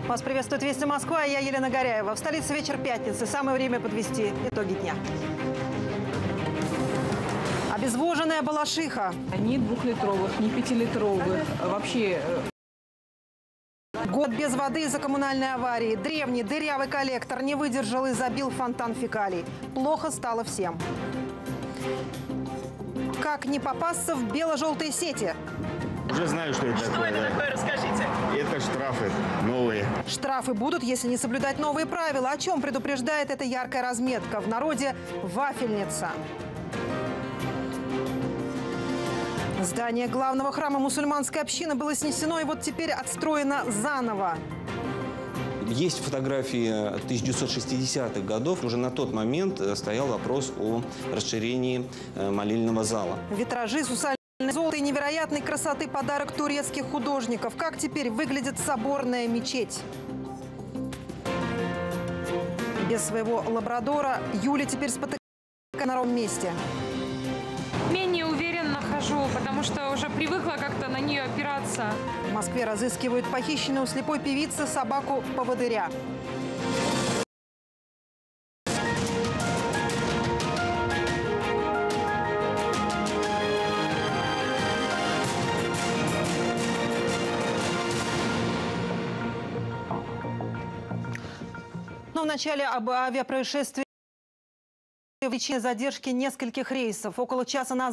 Вас приветствует Вести Москва, я Елена Горяева. В столице вечер пятницы. Самое время подвести итоги дня. Обезвоженная Балашиха. Ни 2-литровых, ни 5-литровых. Вообще... Год без воды из-за коммунальной аварии. Древний дырявый коллектор не выдержал и забил фонтан фекалий. Плохо стало всем. Как не попасться в бело-желтые сети? Уже знаю, что это такое. Что это такое, расскажите. Это штрафы новые. Штрафы будут, если не соблюдать новые правила. О чем предупреждает эта яркая разметка? В народе вафельница. Здание главного храма мусульманской общины было снесено и вот теперь отстроено заново. Есть фотографии 1960-х годов. Уже на тот момент стоял вопрос о расширении молельного зала. Витражи, сусальное золото и невероятной красоты подарок турецких художников. Как теперь выглядит соборная мечеть? Без своего лабрадора Юля теперь спотыкается на ровном месте. Менее уверенно хожу, потому что уже привыкла как-то на нее опираться. В Москве разыскивают похищенную у слепой певицы собаку-поводыря. Но в начале об авиапроисшествии причине задержки нескольких рейсов. Около часа назад